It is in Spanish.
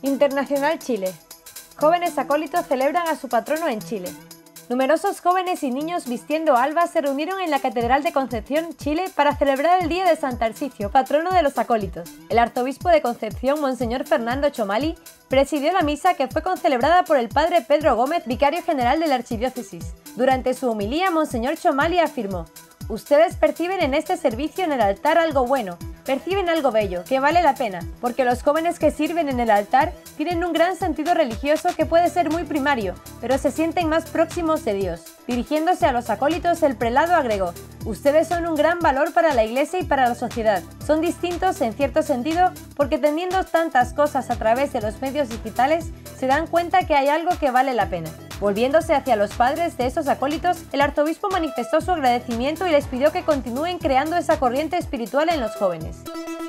Internacional Chile. Jóvenes acólitos celebran a su patrono en Chile. Numerosos jóvenes y niños vistiendo alba se reunieron en la Catedral de Concepción, Chile, para celebrar el Día de San Tarcisio, patrono de los acólitos. El arzobispo de Concepción, Monseñor Fernando Chomali, presidió la misa que fue concelebrada por el padre Pedro Gómez, vicario general de la archidiócesis. Durante su homilía, Monseñor Chomali afirmó: «Ustedes perciben en este servicio en el altar algo bueno, perciben algo bello, que vale la pena, porque los jóvenes que sirven en el altar tienen un gran sentido religioso que puede ser muy primario, pero se sienten más próximos de Dios». Dirigiéndose a los acólitos, el prelado agregó: «Ustedes son un gran valor para la Iglesia y para la sociedad. Son distintos en cierto sentido porque teniendo tantas cosas a través de los medios digitales, se dan cuenta que hay algo que vale la pena». Volviéndose hacia los padres de esos acólitos, el arzobispo manifestó su agradecimiento y les pidió que continúen creando esa corriente espiritual en los jóvenes.